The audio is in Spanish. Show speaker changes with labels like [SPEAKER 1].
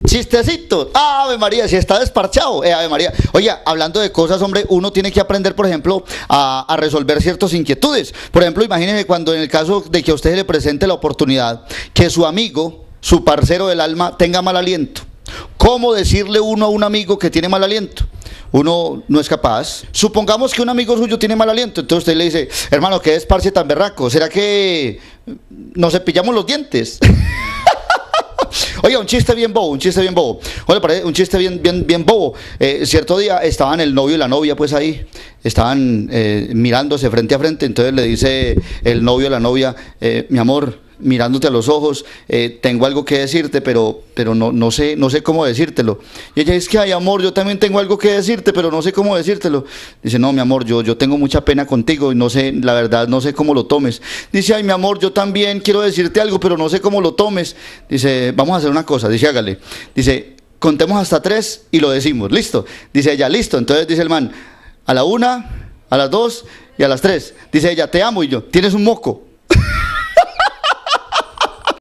[SPEAKER 1] Chistecito. Ave María, si está desparchado. Ave María. Oye, hablando de cosas, hombre, uno tiene que aprender, por ejemplo, a resolver ciertas inquietudes. Por ejemplo, imagínese cuando en el caso de que a usted se le presente la oportunidad que su amigo, su parcero del alma, tenga mal aliento. ¿Cómo decirle uno a un amigo que tiene mal aliento? Uno no es capaz. Supongamos que un amigo suyo tiene mal aliento, entonces usted le dice, hermano, ¿qué desparche tan berraco? ¿Será que nos cepillamos los dientes? Oiga, un chiste bien bobo, un chiste bien bobo. Oye, parece un chiste bien bobo. Cierto día estaban el novio y la novia pues ahí, estaban mirándose frente a frente, entonces le dice el novio a la novia, mi amor, mirándote a los ojos, tengo algo que decirte, pero no sé cómo decírtelo. Y ella dice que, ay amor, yo también tengo algo que decirte, pero no sé cómo decírtelo. Dice, no mi amor, yo tengo mucha pena contigo y no sé, la verdad, no sé cómo lo tomes. Dice, ay mi amor, yo también quiero decirte algo, pero no sé cómo lo tomes. Dice, vamos a hacer una cosa, dice, hágale. Dice, contemos hasta 3 y lo decimos, ¿listo? Dice ella, listo. Entonces dice el man, a la 1, a las 2 y a las 3. Dice ella, te amo, y yo, tienes un moco.